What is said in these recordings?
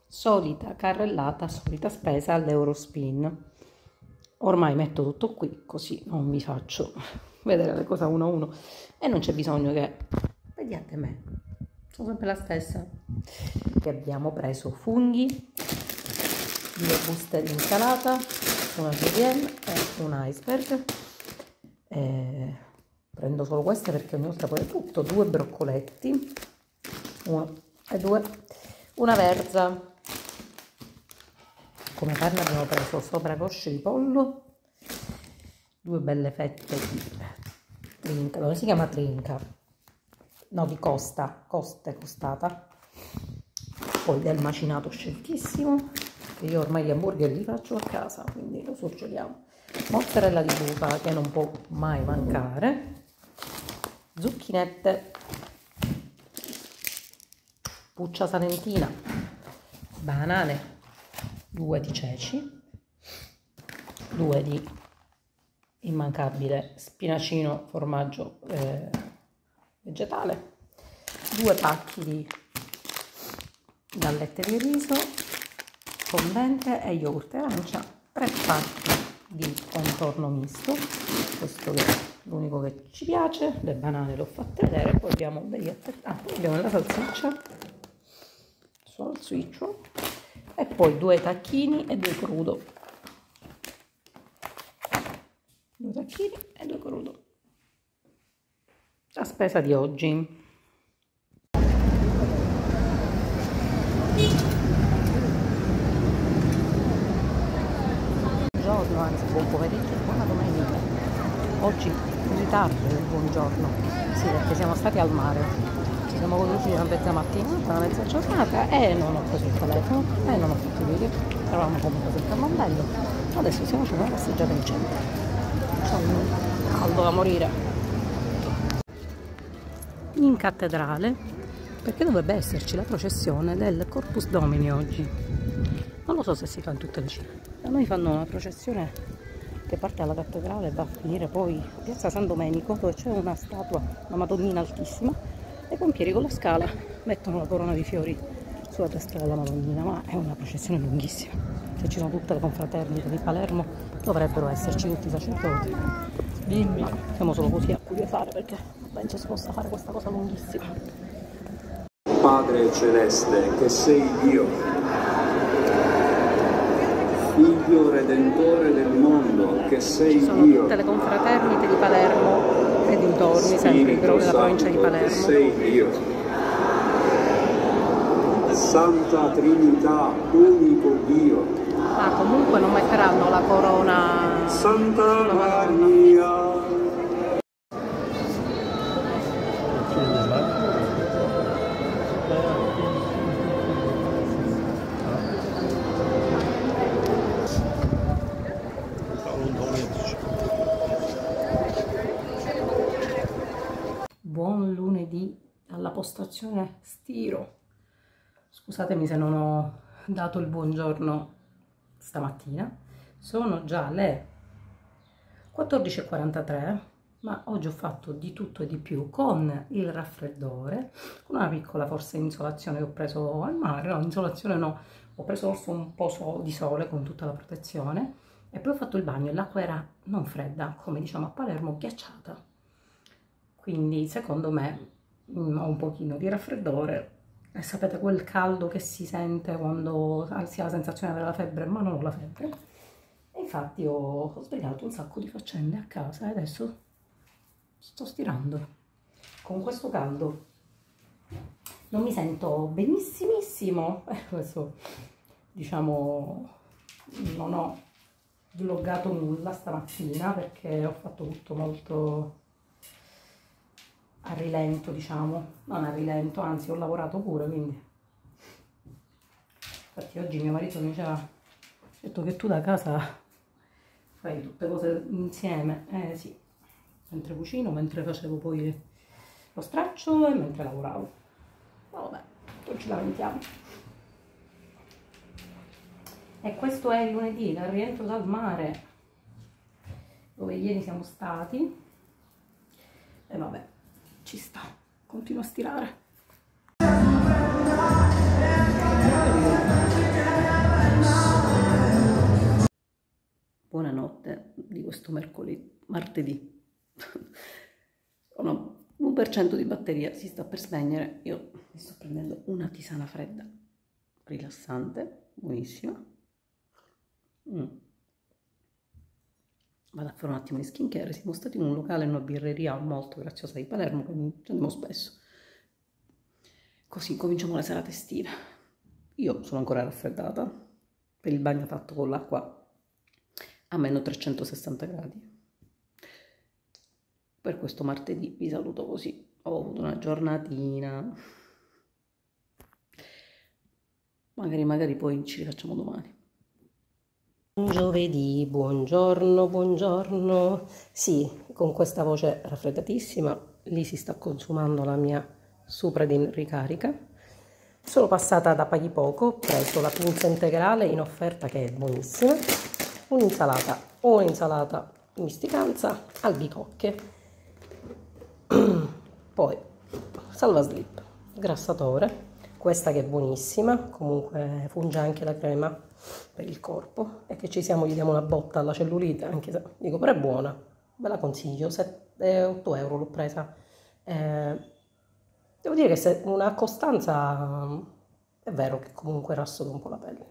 Solita carrellata, solita spesa all'Eurospin. Ormai metto tutto qui, così non vi faccio vedere le cose uno a uno e non c'è bisogno che vediate me. Sono sempre la stessa. Che abbiamo preso funghi, 2 buste di insalata, una julienne e un iceberg. Prendo solo queste perché ogni volta poi tutto. 2 broccoletti, 1 e 2, una verza. Come carne abbiamo preso sopracosce di pollo, 2 belle fette di trinca, dove si chiama trinca? No, di costata, poi del macinato sceltissimo, che io ormai gli hamburger li faccio a casa, quindi lo surgeliamo, mozzarella di bufala che non può mai mancare, zucchinette, puccia salentina, banane, 2 di ceci, 2 di immancabile spinacino formaggio vegetale, 2 pacchi di gallette di riso, fondente e yogurt e arancia, 3 pacchi di contorno misto, questo è l'unico che ci piace, le banane le ho fatte vedere, poi abbiamo poi abbiamo la salsiccia, e poi 2 tacchini e 2 crudo. 2 tacchini e 2 crudo. La spesa di oggi. Buongiorno, anzi buon pomeriggio, buona domenica. Oggi in ritardo il buongiorno. Sì, perché siamo stati al mare. Ci siamo goduti una mezza mattinata, una mezza giornata e non ho preso il telefono e non ho fatto video. Eravamo comunque sempre a Mondello. Adesso stiamo facendo una passeggiata in centro. C'è un caldo da morire. In cattedrale, perché dovrebbe esserci la processione del Corpus Domini oggi. Non lo so se si fa in tutte le città. Da noi fanno una processione che parte dalla cattedrale e va a finire poi a Piazza San Domenico, dove c'è una statua, una Madonnina altissima, e i pompieri con la scala mettono la corona di fiori sulla testa della Madonnina, ma è una processione lunghissima. Se ci sono tutte le confraternite di Palermo dovrebbero esserci tutti i sacerdoti. Ma siamo solo così a curiosare perché non penso si possa fare questa cosa lunghissima. Padre Celeste, che sei Dio, Figlio Redentore del mondo, che sei Ci sono Dio. tutte le confraternite di Palermo e dintorni, sempre nella provincia di Palermo. Che sei Dio. Santa Trinità, unico Dio. Ah, comunque non metteranno la corona Santa Maria. Buon lunedì alla postazione Stiro. Scusatemi se non ho dato il buongiorno stamattina. Sono già le 14:43, ma oggi ho fatto di tutto e di più con il raffreddore, con una piccola forse insolazione che ho preso al mare. No, insolazione no, ho preso forse un po' di sole con tutta la protezione e poi ho fatto il bagno e l'acqua era non fredda, come diciamo a Palermo, ghiacciata. Quindi secondo me ho un pochino di raffreddore e sapete quel caldo che si sente quando si ha la sensazione di avere la febbre ma non ho la febbre. E infatti ho sbrigato un sacco di faccende a casa e adesso sto stirando. Con questo caldo non mi sento benissimissimo, adesso diciamo non ho vloggato nulla stamattina perché ho fatto tutto molto a rilento, diciamo, non a rilento, anzi ho lavorato pure, quindi infatti oggi mio marito mi diceva, ha detto che tu da casa fai tutte cose insieme, sì, mentre cucino, mentre facevo poi lo straccio e mentre lavoravo, ma vabbè, non ci lamentiamo. E questo è il lunedì, il rientro dal mare, dove ieri siamo stati, e vabbè, ci sta, continuo a stirare. di questo martedì. Ho 1% di batteria, si sta per spegnere. Io mi sto prendendo una tisana fredda, rilassante, buonissima. Vado a fare un attimo di skincare. Siamo stati in un locale, in una birreria molto graziosa di Palermo, che ci andiamo spesso. Così cominciamo le serate estive. Io sono ancora raffreddata per il bagno fatto con l'acqua a meno 360 gradi. Per questo martedì vi saluto così. Ho avuto una giornatina. Magari poi ci rifacciamo domani. Giovedì, buongiorno, buongiorno. Sì, con questa voce raffreddatissima, lì si sta consumando la mia Supradin ricarica. Sono passata da Paghi Poco, ho preso la pinza integrale in offerta che è buonissima, un'insalata misticanza, albicocche, poi salva slip, grassatore, questa che è buonissima, comunque funge anche la crema per il corpo, e che ci siamo, gli diamo una botta alla cellulite, anche se dico però è buona, ve la consiglio, 8 euro l'ho presa. Devo dire che se una costanza, è vero che comunque rassoda un po' la pelle.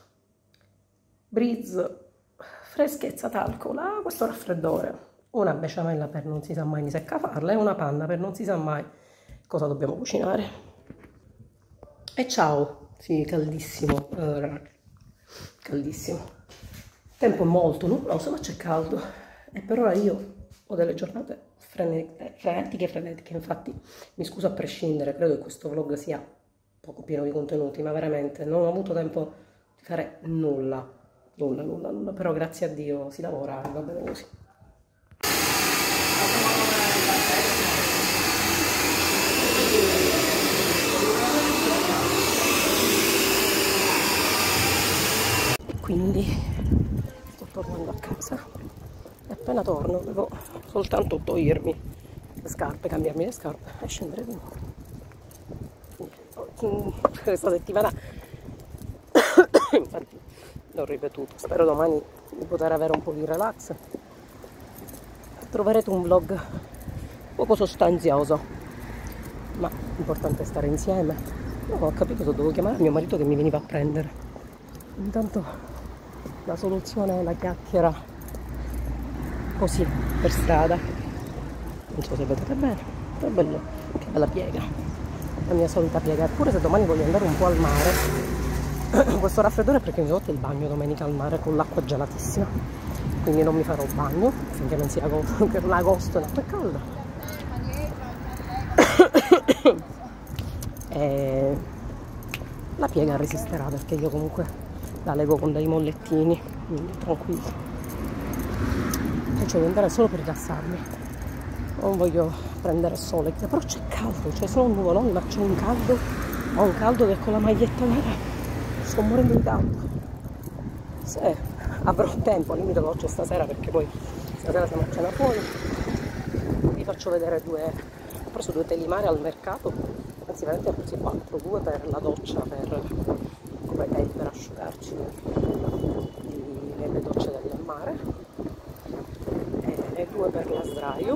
Breeze, freschezza talco, questo raffreddore, una besciamella per non si sa mai mi secca farla e una panna per non si sa mai cosa dobbiamo cucinare. E ciao, sì, caldissimo, caldissimo. Il tempo è molto nuvoloso, ma c'è caldo. E per ora io ho delle giornate frenetiche, infatti mi scuso a prescindere, credo che questo vlog sia poco pieno di contenuti, ma veramente non ho avuto tempo di fare nulla, però grazie a Dio si lavora e va bene così. Quindi sto tornando a casa e appena torno devo soltanto togliermi le scarpe, cambiarmi le scarpe e scendere di nuovo. Questa settimana infatti l'ho ripetuto, spero domani di poter avere un po' di relax. Troverete un vlog poco sostanzioso, ma l'importante è stare insieme. Non ho capito se dovevo chiamare mio marito che mi veniva a prendere. Intanto la soluzione è la chiacchiera così per strada, non so se vedete bene, è bello, che bella piega, la mia solita piega. Eppure se domani voglio andare un po' al mare, questo raffreddore è perché mi ho fatto il bagno domenica al mare con l'acqua gelatissima, quindi non mi farò bagno finché non sia agosto e l'acqua è calda. E la piega resisterà perché io comunque la leggo con dei mollettini, quindi tranquillo. Cioè, devo andare solo per rilassarmi, non voglio prendere sole, però c'è caldo, cioè sono nuvoloni ma c'è un caldo, ho un caldo che con la maglietta nera sto morendo di caldo. Se avrò tempo, al limite veloce stasera, perché poi stasera siamo a cena fuori, vi faccio vedere ho preso 2 teli mare al mercato, anzi veramente ho preso 4, 2 per la doccia, per asciugarci nelle docce del mare, e 2 per la sdraio,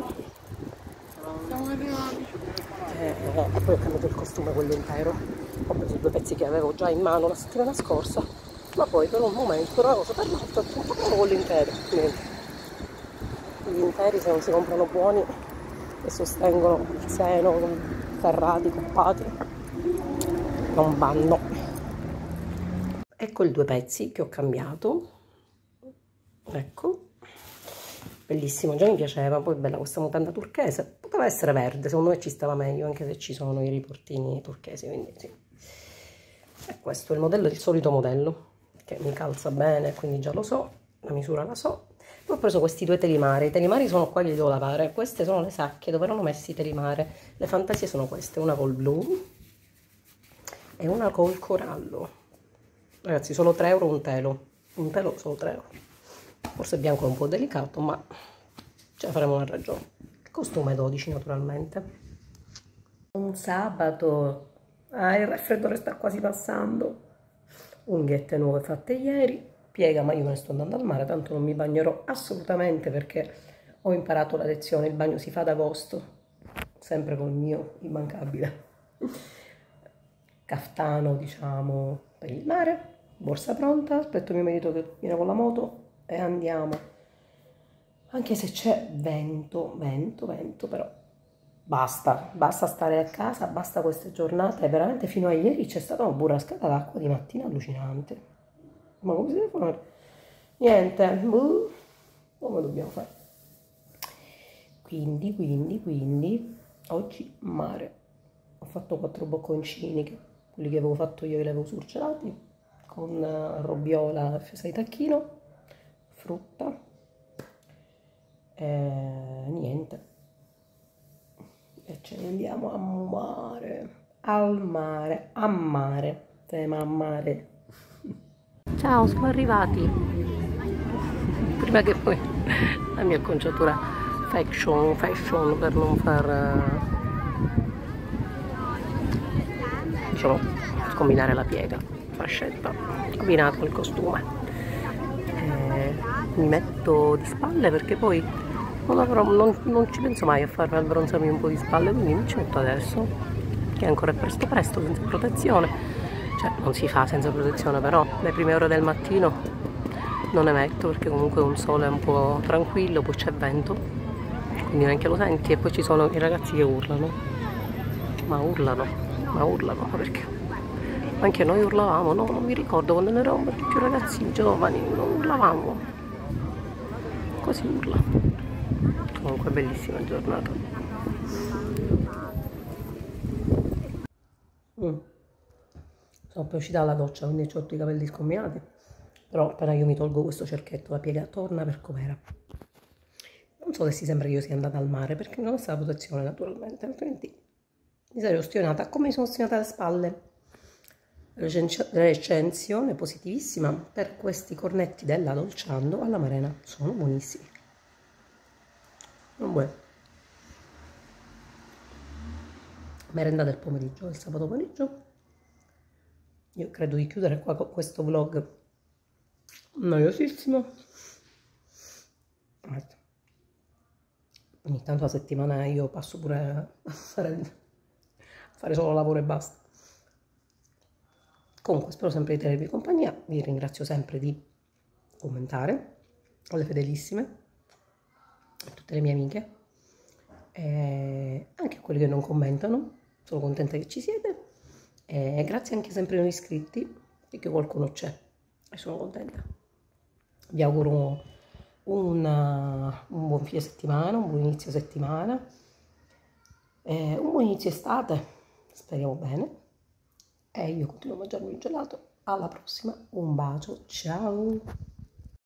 e poi ho cambiato il costume, quello intero. Ho preso 2 pezzi che avevo già in mano la settimana scorsa, ma poi per un momento, per una cosa per l'altra, ho comprato quello intero. Niente, gli interi, se non si comprano buoni e sostengono il seno, ferrati, coppati, non vanno. Ecco i 2 pezzi che ho cambiato, ecco, bellissimo, già mi piaceva, poi bella questa mutanda turchese, poteva essere verde, secondo me ci stava meglio, anche se ci sono i riportini turchesi, quindi sì. E questo è il modello, il solito modello, che mi calza bene, quindi già lo so, la misura la so. Poi ho preso questi 2 telimari, i telimari sono qua che li devo lavare, queste sono le sacche dove erano messi i telimare, le fantasie sono queste, una col blu e una col corallo. Ragazzi, solo 3 euro un telo solo 3 euro. Forse il bianco è un po' delicato, ma ce la faremo una ragione. Il costume 12 naturalmente. Un sabato, il raffreddore sta quasi passando. Unghiette nuove fatte ieri, piega, ma io me ne sto andando al mare, tanto non mi bagnerò assolutamente perché ho imparato la lezione, il bagno si fa ad agosto, sempre con il mio immancabile caftano, diciamo, per il mare, borsa pronta, aspetto mio marito che viene con la moto e andiamo. Anche se c'è vento, però basta stare a casa, basta queste giornate, veramente fino a ieri c'è stata una burrascata d'acqua di mattina allucinante. Ma come si deve fare? Niente, come dobbiamo fare? Quindi, oggi mare. Ho fatto 4 bocconcini, quelli che avevo fatto io, che li avevo surgelati, con robbiola, fesa di tacchino, frutta. Niente, e ce ne andiamo a mare, tema a mare. Ciao, siamo arrivati. Prima che poi la mia acconciatura fashion per non far diciamo combinare la piega, fascetta abbinato al costume. Mi metto di spalle perché poi non ci penso mai a farmi abbronzarmi un po' di spalle, quindi mi ci metto adesso, che è ancora presto senza protezione, cioè non si fa senza protezione, però le prime ore del mattino non ne metto perché comunque un sole un po' tranquillo, poi c'è vento, quindi neanche lo senti, e poi ci sono i ragazzi che urlano, ma urlano perché anche noi urlavamo, no? Non mi ricordo quando ne eravamo più ragazzi giovani, non urlavamo. Così urla. Comunque bellissima giornata. Sono appena uscita dalla doccia, quindi ho i capelli scombinati. Però appena io mi tolgo questo cerchetto, la piega torna per com'era. Non so se si sembra che io sia andata al mare, perché non ho stata la protezione naturalmente, altrimenti mi sarei ostinata, come mi sono ostinata alle spalle. Recensione positivissima per questi cornetti della Dolciando alla Marena, sono buonissimi. Merenda del pomeriggio, il sabato pomeriggio. Io credo di chiudere qua con questo vlog noiosissimo. Ogni tanto la settimana io passo pure a fare solo lavoro e basta. Comunque spero sempre di tenervi compagnia, vi ringrazio sempre di commentare, alle fedelissime, a tutte le mie amiche, e anche a quelli che non commentano, sono contenta che ci siete, e grazie anche sempre ai nuovi iscritti, e che qualcuno c'è, e sono contenta. Vi auguro un buon fine settimana, un buon inizio settimana, un buon inizio estate, speriamo bene. E io continuo a mangiarmi il gelato. Alla prossima, un bacio, ciao!